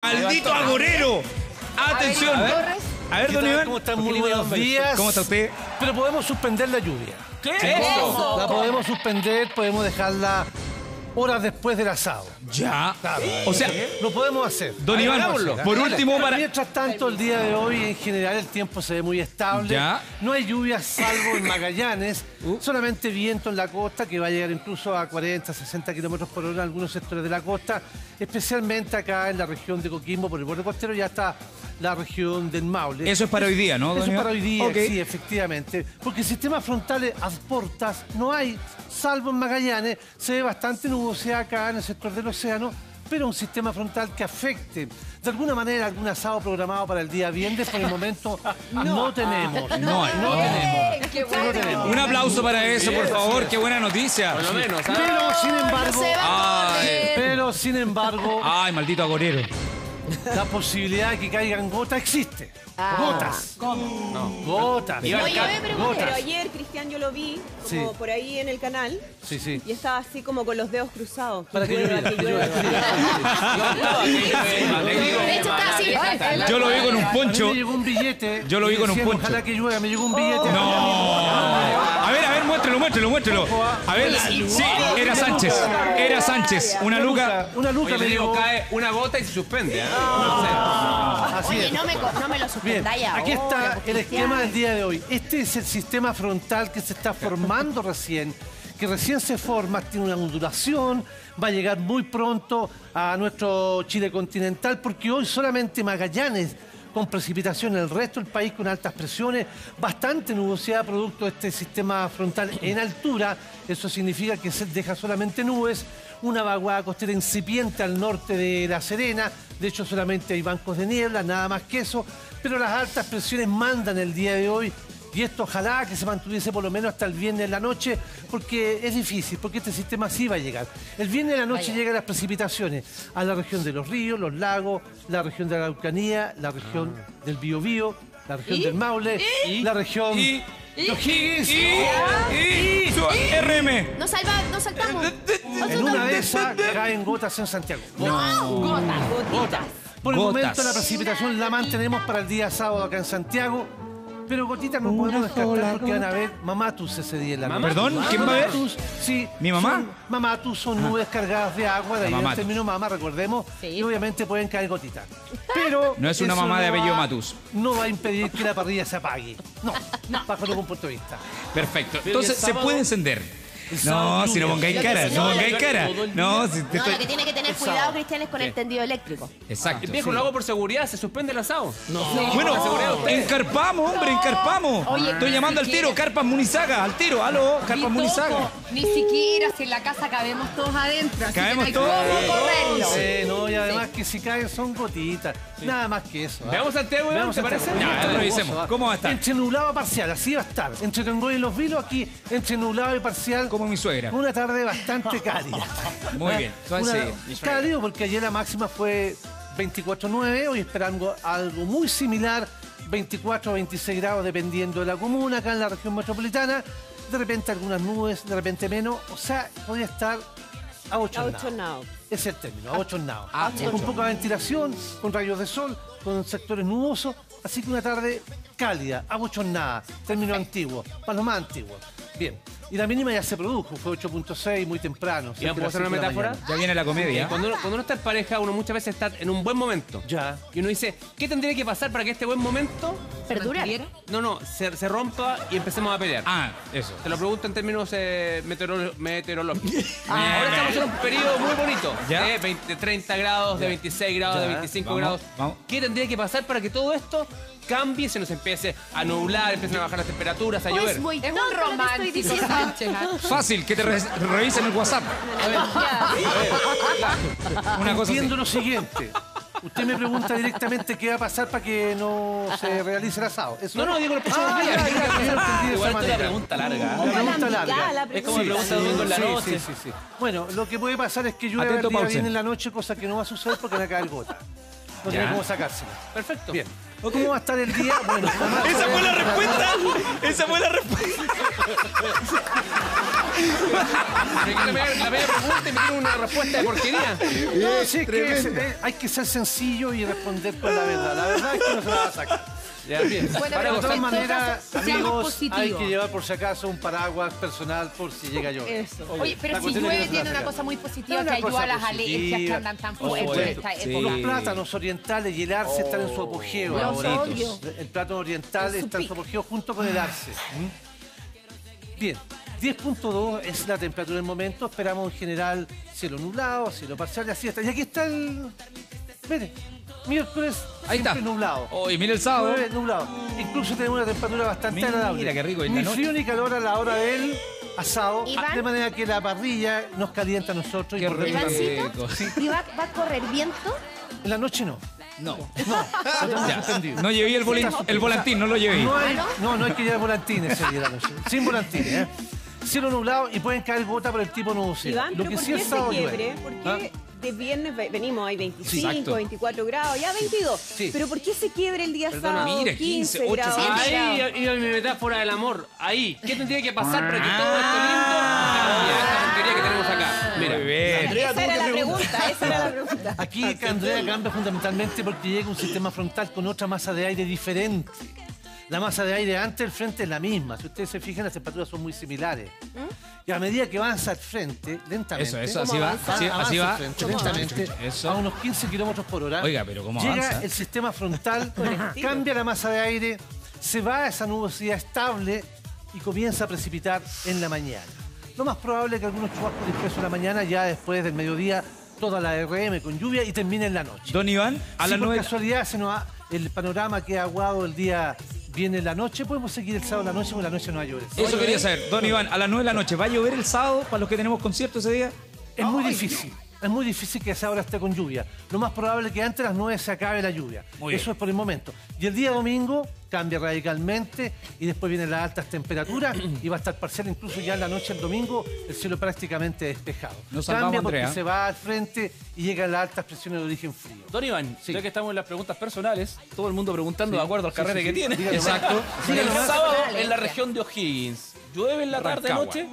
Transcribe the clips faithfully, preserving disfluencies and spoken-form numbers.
¡Maldito agorero! ¡Atención! A ver, A ver, don Iván. ¿Cómo están? Muy buenos días. ¿Cómo está usted? Pero podemos suspender la lluvia. ¿Qué? Eso. La podemos suspender, podemos dejarla horas después del asado. Ya. Claro. O sea, Lo podemos hacer. don Iván, Hagámoslo. por último, para... Mientras tanto, el día de hoy, en general, el tiempo se ve muy estable. Ya. No hay lluvias, salvo en Magallanes. Uh. Solamente viento en la costa, que va a llegar incluso a cuarenta, sesenta kilómetros por hora en algunos sectores de la costa. Especialmente acá en la región de Coquimbo, por el borde costero, ya está la región del Maule. Eso es para hoy día, ¿no, don Eso es Iván? para hoy día, Ok. sí, efectivamente. Porque sistemas frontales a portas no hay, salvo en Magallanes. Se ve bastante nubosidad acá en el sector del océano, pero un sistema frontal que afecte de alguna manera algún asado programado para el día viernes, por el momento no, tenemos. No hay. No tenemos. Qué No bueno. tenemos. Un aplauso para eso, por favor. Qué buena noticia. Por lo menos, ¿ah? Pero sin embargo, Se va a Ay. correr. pero sin embargo, Ay, maldito agorero. la posibilidad de que caigan gotas existe. Ah. Gotas. No. Gotas. Iba Oye, Cal- me pregunto, gotas. pero ayer, Cristian, yo lo vi como Sí. por ahí en el canal Sí, sí. y estaba así como con los dedos cruzados. Para que llueva, llueva, que que llueva. De hecho, está así. Yo lo vi con un A mí poncho. me llegó un billete. Yo lo vi y con un decían, poncho. Ojalá que llueva, me llegó un billete. No. A ver, a ver, muéstrelo, muéstrelo, muéstrelo. A ver, sí, era Sánchez. Era Sánchez. Una luca. Una luca Oye, me le digo, llegó. cae una gota y se suspende. ¿ah? Así Oye, es. no me, co- no me lo Bien, suspendáis ahora. aquí está porque el ya- esquema del día de hoy. Este es el sistema frontal que se está formando recién, que recién se forma, tiene una ondulación, va a llegar muy pronto a nuestro Chile continental, porque hoy solamente Magallanes con precipitación, el resto del país con altas presiones, bastante nubosidad producto de este sistema frontal en altura. Eso significa que se deja solamente nubes, una vaguada costera incipiente al norte de La Serena. De hecho, solamente hay bancos de niebla, nada más que eso. Pero las altas presiones mandan el día de hoy. Y esto ojalá que se mantuviese por lo menos hasta el viernes en la noche, porque es difícil, porque este sistema sí va a llegar. El viernes en la noche llegan las precipitaciones a la región de los ríos, los lagos, la región de la Araucanía, la región del Biobío, la región del Maule, la región Y... de O'Higgins. Y... su R M. No salva, no saltamos. En una de esas caen gotas en Santiago. Gotas. Por el Gotas. momento la precipitación la mantenemos para el día sábado acá en Santiago. Pero gotitas no podemos descartar porque van a haber mamatus ese día en la noche. ¿Perdón? ¿Quién va a ver? Mamatus, sí. ¿Mi mamá? Son- mamatus son nubes cargadas de agua, de ahí el Mamatus. término mama, recordemos. Sí. Y obviamente pueden caer gotitas. Pero No es una eso mamá de no apellido va- Matus. No va a impedir que la parrilla se apague. No, bajo ningún punto de vista. Perfecto. Entonces, ¿se puede encender? sábado No, si no lluvia. pongáis Lo que cara, sí, no no, pongáis lo- cara. No, si te No, estoy... lo que tiene que tener cuidado, Cristian, es con el tendido eléctrico. Exacto. Viejo, lo hago por seguridad, se suspende el asado. No. Bueno, Por seguridad de ustedes. encarpamos, hombre, encarpamos. Oye, Estoy ni llamando al tiro, siquiera. Carpas Munizaga, al tiro, aló, Carpas Munizaga. Toco, Ni siquiera si en la casa cabemos todos adentro. Así Cabemos que no hay todos. cómo correrlo. Sí, no, y además que si caen son gotitas. Nada más que eso. ¿ah? Veamos Santiago, Iván, Veamos ¿te Santiago. parece? Ya, Esto es revisemos. hermoso, ¿ah? ¿Cómo va a estar? Entre nublado parcial, así va a estar. Entre Tongoy y Los Vilos, aquí, entre nublado y parcial. Como mi suegra. Una tarde bastante cálida. Muy bien. Una- Entonces, sí. cálido porque ayer la máxima fue veinticuatro nueve, hoy esperando algo muy similar, veinticuatro o veintiséis grados dependiendo de la comuna, acá en la región metropolitana. De repente algunas nubes, de repente menos. O sea, podría estar a ocho Abochornado. Es el término, abochornado. Ah, Con poca ventilación, con rayos de sol, con sectores nubosos. Así que una tarde cálida, abochornada, término antiguo, para los más antiguos. Bien. Y la mínima ya se produjo, fue ocho punto seis, muy temprano. Iván, ¿puedo hacer una metáfora? Ya viene la comedia. Cuando uno, cuando uno está en pareja, uno muchas veces está en un buen momento. Ya. Y uno dice, ¿qué tendría que pasar para que este buen momento, Perdura. no, no, se, se rompa y empecemos a pelear? Ah, eso. Te lo pregunto en términos eh, meteorolo- meteorológicos. Ahora estamos en un periodo muy bonito. Ya. De veinte, treinta grados, de veintiséis grados, Ya. de veinticinco Vamos, grados. vamos. ¿Qué tendría que pasar para que todo esto cambie, se nos empiece a nublar, empiecen a bajar las temperaturas, a O llover? es muy Es No, un pero te estoy romántico, diciendo. Sánchez. ¿ah? Fácil, que te re- revisen el WhatsApp. Una cosa así. Entiendo lo siguiente. Usted me pregunta directamente qué va a pasar para que no se realice el asado. ¿Eso? No, no, digo los próximos Ah, días. ya, ya, ya, lo entendí de esa Igual es una manera. pregunta larga. La pregunta larga. la Es como pregunta. pregunta domingo en la sí, noche. Sí, sí, sí. Bueno, lo que puede pasar es que llueva Atento, el día Paulsen. bien en la noche, cosa que no va a suceder porque van a caer gotas. No tiene Ya. cómo sacársela. Perfecto. Bien. ¿O cómo va a estar el día? Bueno, Esa fue la respuesta. Esa fue la respuesta. Me quiero pegar la media pregunta y me tiene una respuesta de porquería. No, sí, es que es- eh, hay que ser sencillo y responder con la verdad. La verdad es que no se la va a sacar. Ya, bien. Bueno, Para pero De todas en todo maneras, caso, seamos amigos, positivos. hay que llevar por si acaso un paraguas personal por si llega a llover. Eso. Oye, pero La si cuestión es que llueve no se tiene la una saca. cosa muy positiva Una que ayuda cosa a las alergias que positiva. andan tan Por fuertes en supuesto. esta Sí. época. Los plátanos orientales y el arce están en su apogeo Los ahora. odio. El plátano oriental En su está en su pico. apogeo junto con el arce. ¿Mm? Bien, diez punto dos es la temperatura del momento. Esperamos en general cielo nublado, cielo parcial y así está. Y aquí está el... Mire, miércoles Ahí siempre está. nublado. Oh, y mira el sábado. Jueves nublado. Incluso tenemos una temperatura bastante Mira, agradable. qué rico, en Ni la frío ni calor a la hora del asado. Iván. De manera que la parrilla nos calienta a nosotros. Y Qué por dentro Ivancito. también. rico. ¿Y va, va a correr viento? En la noche no. No. No, lo tenemos Ya. suspendido. No llevé el, volin- el volantín, no lo llevé. No hay, no, no hay que llevar volantines ese día de la noche. Sin volantines, ¿eh? Cielo nublado y pueden caer gotas por el tipo nubosidad. Iván, Lo pero que ¿por sí qué es se sábado quiebre? llueve. ¿Por qué de viernes ve- venimos, hay exacto. veinticinco, veinticuatro grados, ya veintidós? Sí. Pero ¿por qué se quiebre el día Perdona, sábado? mira, quince, ocho, grados. siete. Ahí iba mi metáfora del amor. Ahí. ¿Qué tendría que pasar para que todo esto lindo cambiara esta tontería que tenemos acá? Mira. Muy bien. Esa era la pregunta, esa era la pregunta. Aquí que Andrea cambia fundamentalmente porque llega un sistema frontal con otra masa de aire diferente. La masa de aire antes del frente es la misma. Si ustedes se fijan, las temperaturas son muy similares. Y a medida que avanza al frente, lentamente... Eso, eso, así va. avanza- Así, avanza así al va. frente, lentamente, Eso. a unos quince kilómetros por hora. Oiga, pero ¿cómo llega avanza? el sistema frontal, cambia la masa de aire, se va a esa nubosidad estable y comienza a precipitar en la mañana. Lo más probable es que algunos chubascos dispersos en la mañana, ya después del mediodía, toda la R M con lluvia y termine en la noche. Don Iván, a Si las por nueve. casualidad se nos ha- el panorama que ha aguado el día viene en la noche, podemos seguir el sábado en la noche porque la noche no va a llover. Eso quería saber. Don Iván, a las nueve de la noche, ¿va a llover el sábado para los que tenemos concierto ese día? Es muy difícil. Es muy difícil que a esa hora esté con lluvia. Lo más probable es que antes de las nueve se acabe la lluvia. Muy bien. Eso es por el momento. Y el día domingo cambia radicalmente y después vienen las altas temperaturas y va a estar parcial incluso ya en la noche del domingo el cielo prácticamente despejado. Nos salvamos, Cambia porque Andrea. se va al frente y llegan las altas presiones de origen frío. Don Iván, Sí. ya que estamos en las preguntas personales, todo el mundo preguntando Sí. de acuerdo al Sí, carrete sí, que sí. tiene. Dígalo más. Exacto. El Dígalo más. sábado Dale, en la ya. región de O'Higgins, ¿llueve en la tarde Rancagua. noche?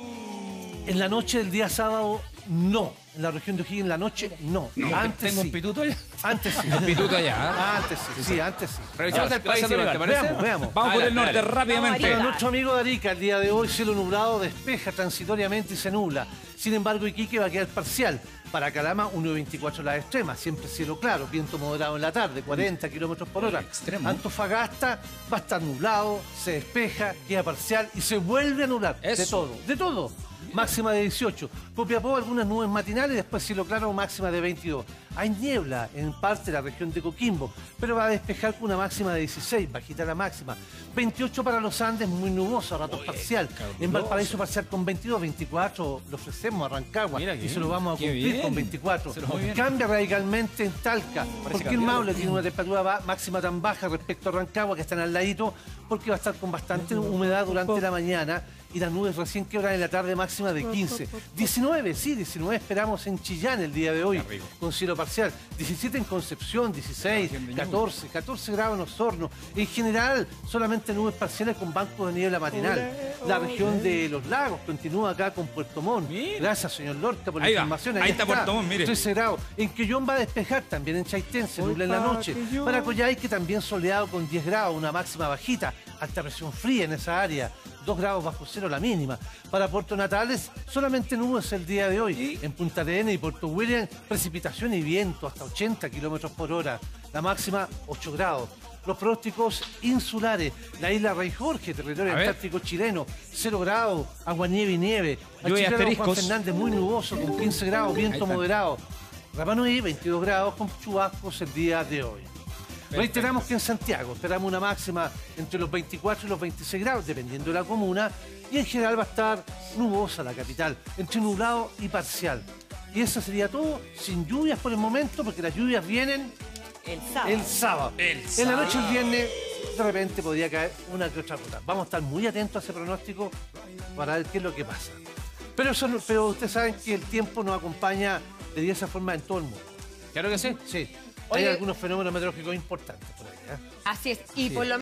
En la noche del día sábado, no. En la región de O'Higgins, en la noche, no. Antes Tengo sí. un pituto allá. Antes sí. Pituto allá. ¿eh? Antes sí, sí, antes sí. Revisamos Ya, el país, gracias, Iván, Iván. ¿te parece? Veamos, veamos. Vamos por el Dale, norte dale. rápidamente. Vamos, Para nuestro amigo de Arica, el día de hoy cielo nublado despeja transitoriamente y se nubla. Sin embargo, Iquique va a quedar parcial. Para Calama, uno veinticuatro las extremas, siempre cielo claro, viento moderado en la tarde, cuarenta kilómetros por hora. extremo. Antofagasta va a estar nublado, se despeja, queda parcial y se vuelve a nublar. De Eso. todo, de todo. Máxima de dieciocho. Copiapó algunas nubes matinales, después cielo claro, máxima de veintidós. Hay niebla en parte de la región de Coquimbo, pero va a despejar con una máxima de dieciséis, bajita la máxima. veintiocho para los Andes, muy nuboso, a ratos parcial. En Valparaíso parcial con veintidós, veinticuatro lo ofrecemos a Rancagua Mira qué y se lo vamos a Qué cumplir bien. con veinticuatro. Se lo vamos bien. Cambia radicalmente en Talca, porque el cambiado. Maule tiene una temperatura ba- máxima tan baja respecto a Rancagua, que están al ladito, porque va a estar con bastante humedad durante la mañana y las nubes recién quebran en la tarde máxima de quince. diecinueve, sí, diecinueve esperamos en Chillán el día de hoy, con cielo parcial. diecisiete en Concepción, dieciséis, catorce, catorce grados en Osorno. En general, solamente nubes parciales con bancos de niebla matinal. La región de los lagos continúa acá con Puerto Montt. Mira. Gracias, señor Lorca, por la Ahí va. información. Ahí está Puerto Montt, mire. trece grados. En Quellón va a despejar también en Chaitén, se nubla en la noche. Para Coyhaique también soleado con diez grados, una máxima bajita. Alta presión fría en esa área. dos grados bajo cero la mínima. Para Puerto Natales, solamente nubes el día de hoy. En Punta Arenas y Puerto William, precipitación y viento hasta ochenta kilómetros por hora. La máxima, ocho grados. Los pronósticos insulares. La isla Rey Jorge, territorio A ver. antártico chileno, cero grados, agua, nieve y nieve. Lluvia y Achicalao, Juan asteriscos. Fernández, muy nuboso, con quince grados, viento están. moderado. Rapa Nui, veintidós grados, con chubascos el día de hoy. Reiteramos que en Santiago esperamos una máxima entre los veinticuatro y los veintiséis grados, dependiendo de la comuna, y en general va a estar nubosa la capital, entre nublado y parcial. Y eso sería todo, sin lluvias por el momento, porque las lluvias vienen El sábado. el sábado. En la noche del viernes, de repente podría caer una que otra gota. Vamos a estar muy atentos a ese pronóstico para ver qué es lo que pasa. Pero, eso, no- pero ustedes saben que el tiempo nos acompaña de diversas formas en todo el mundo. Claro que sí. Sí, Oye. hay algunos fenómenos meteorológicos importantes por ahí. ¿eh? Así es. Y por lo